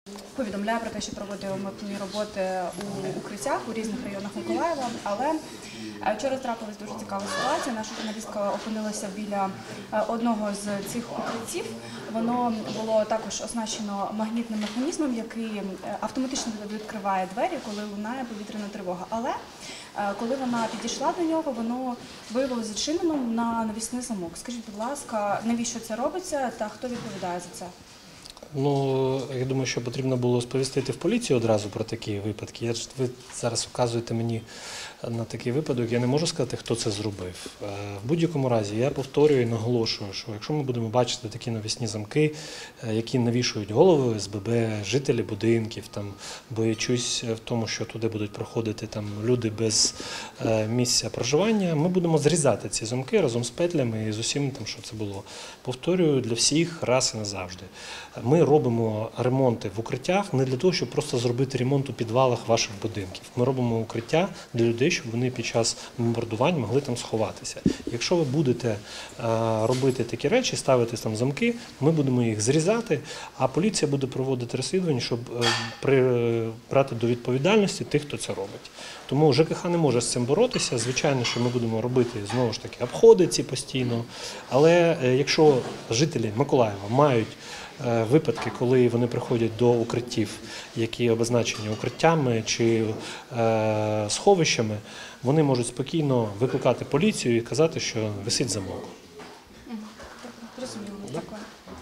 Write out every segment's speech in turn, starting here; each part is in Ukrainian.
Повідомляє про те, що проводить ремонтні роботи у укриттях у різних районах Миколаєва, але вчора трапилась дуже цікава ситуація. Наша журналістка опинилася біля одного з цих укриттів. Воно було також оснащено магнітним механізмом, який автоматично відкриває двері, коли лунає повітряна тривога. Але коли вона підійшла до нього, воно виявилося зачиненим на навісний замок. Скажіть, будь ласка, навіщо це робиться та хто відповідає за це? Ну, я думаю, що потрібно було сповістити в поліцію одразу про такі випадки. Ви зараз вказуєте мені на такий випадок, я не можу сказати, хто це зробив. В будь-якому разі, я повторюю і наголошую, що якщо ми будемо бачити такі навісні замки, які навішують голови ОСББ, жителі будинків, там, боячись в тому, що туди будуть проходити там, люди без місця проживання, ми будемо зрізати ці замки разом з петлями і з усім, там, що це було. Повторюю для всіх раз і назавжди. Ми робимо ремонти в укриттях не для того, щоб просто зробити ремонт у підвалах ваших будинків. Ми робимо укриття для людей, щоб вони під час бомбардувань могли там сховатися. Якщо ви будете робити такі речі, ставити там замки, ми будемо їх зрізати, а поліція буде проводити розслідування, щоб брати до відповідальності тих, хто це робить. Тому ЖКХ не може з цим боротися. Звичайно, що ми будемо робити, знову ж таки, обходи ці постійно. Але якщо жителі Миколаєва мають випадки, коли вони приходять до укриттів, які обозначені укриттями чи сховищами, вони можуть спокійно викликати поліцію і казати, що висить замок. Зрозуміло, дякую.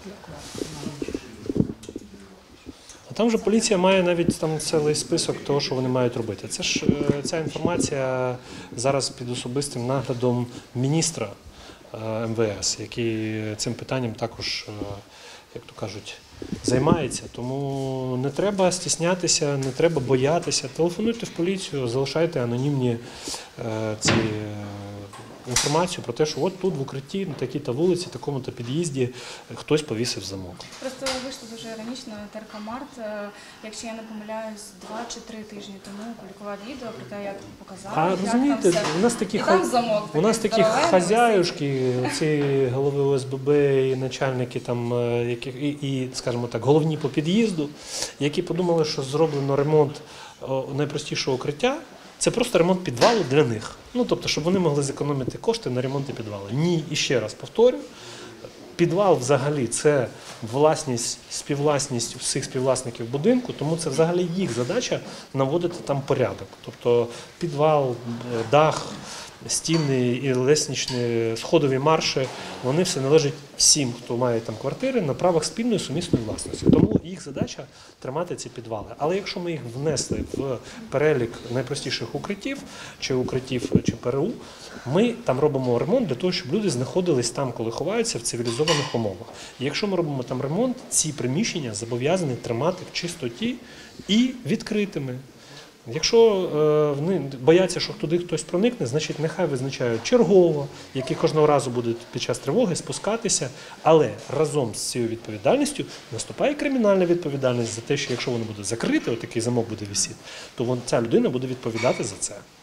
А там же поліція має навіть там цілий список того, що вони мають робити. Це ж ця інформація зараз під особистим наглядом міністра МВС, який цим питанням також, як то кажуть, займається. Тому не треба стіснятися, не треба боятися. Телефонуйте в поліцію, залишайте анонімні ці інформацію про те, що от тут в укритті, на такій-то вулиці, такому-то під'їзді хтось повісив замок. Просто вийшло дуже іронічно, ТРК «Март», якщо я не помиляюсь, 2 чи 3 тижні тому публікував відео про те, як показали, А розумієте, у нас такі хазяюшки, ці голови ОСББ і начальники там, і, скажімо так, головні по під'їзду, які подумали, що зроблено ремонт найпростішого укриття, це просто ремонт підвалу для них. Ну, тобто, щоб вони могли зекономити кошти на ремонті підвалу. Ні, і ще раз повторю, підвал взагалі це власність, співвласність всіх співвласників будинку, тому це взагалі їх задача наводити там порядок. Тобто підвал, дах, стіни і лестничні, сходові марші, вони все належать всім, хто має там квартири, на правах спільної сумісної власності. Тому їх задача тримати ці підвали. Але якщо ми їх внесли в перелік найпростіших укриттів, чи ПРУ, ми там робимо ремонт для того, щоб люди знаходились там, коли ховаються, в цивілізованих умовах. І якщо ми робимо там ремонт, ці приміщення зобов'язані тримати в чистоті і відкритими. Якщо вони бояться, що туди хтось проникне, значить нехай визначають чергово, які кожного разу будуть під час тривоги спускатися, але разом з цією відповідальністю наступає кримінальна відповідальність за те, що якщо воно буде закрите, отакий замок буде висіти, то ця людина буде відповідати за це.